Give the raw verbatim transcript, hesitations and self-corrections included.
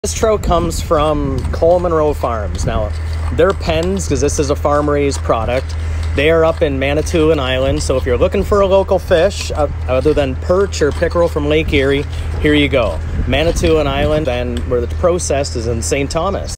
This trout comes from Coleman Row Farms. Now, their pens, because this is a farm-raised product, they are up in Manitoulin Island. So if you're looking for a local fish, uh, other than perch or pickerel from Lake Erie, here you go. Manitoulin Island, and where the processed is in Saint Thomas.